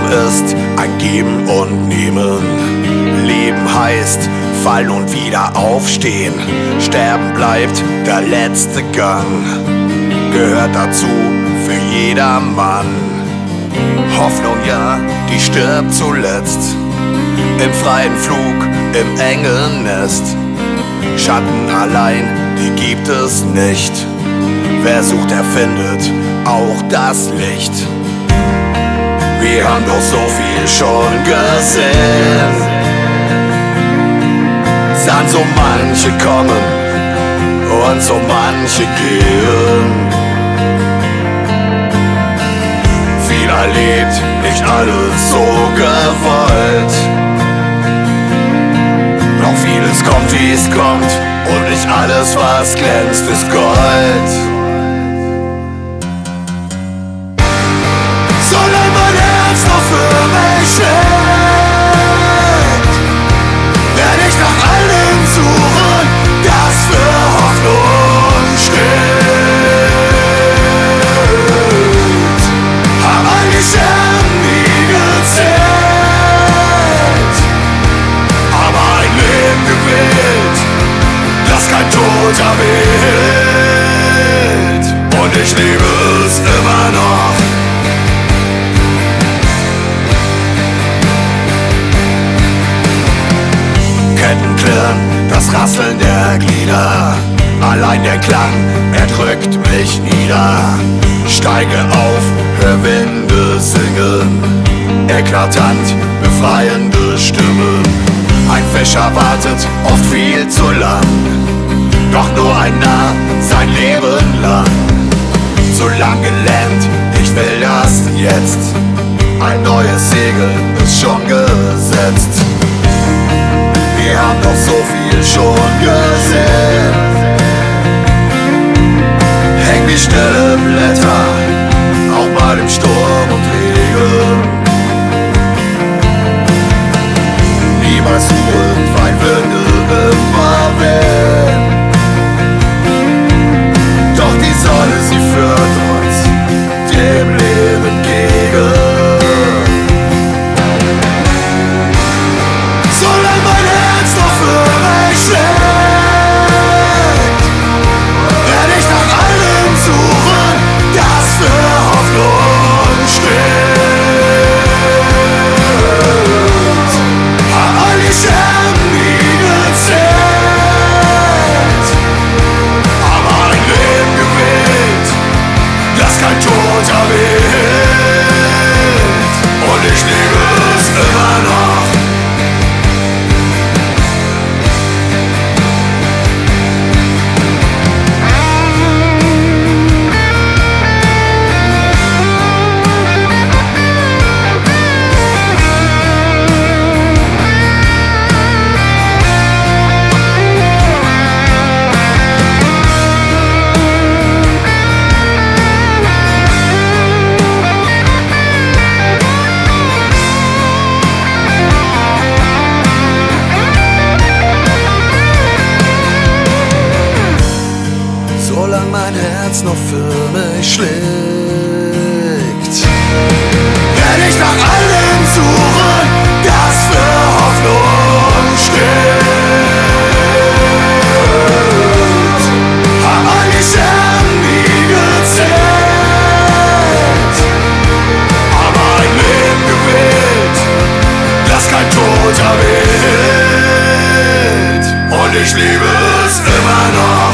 ist ein Geben und Nehmen. Leben heißt fallen und wieder aufstehen. Sterben bleibt der letzte Gang. Gehört dazu für jedermann. Hoffnung, ja, die stirbt zuletzt. Im freien Flug, im engen Nest. Schatten allein, die gibt es nicht. Wer sucht, der findet auch das Licht. Wir haben doch so viel schon gesehen. Dann so manche kommen und so manche gehen. Viel erlebt, nicht alles so gewollt. Doch vieles kommt, wie es kommt, und nicht alles, was glänzt, ist Gold. Solange mein Herz noch für mich schlägt, werde ich nach allem suchen, das für Hoffnung steht. Hab all die Scherben nie gezählt, aber ein Leben gewählt, das kein Tod erwählt. Und ich liebe es immer noch. Ketten klirren, das Rasseln der Glieder, allein der Klang, er drückt mich nieder. Steige auf, hör Winde singen, eklatant, befreiende Stimmen. Ein Fischer wartet oft viel zu lang, doch nur ein Narr sein Leben lang. So lang gelähmt, ich will das jetzt, ein neues Segel ist schon gesetzt. Wir haben doch so viel schon gesehen. Häng wie stille Blätter, auch mal im Sturm und Regen. Niemals ruhend, weil Winde immer wehen. Doch die Sonne, sie führt uns dem Leben gegen. Solange mein Herz noch für mich schlägt, werde ich nach allem suchen, das für Hoffnung steht. Hab all die Scherben nie gezählt, aber ein Leben gewählt, das kein Tod erwählt. Und ich liebe es immer noch. Solange mein Herz noch für mich schlägt, werde ich nach allem suchen, das für Hoffnung steht. Hab all die Scherben nie gezählt, aber ein Leben gewählt, das kein Tod erwählt. Und ich liebe es immer noch.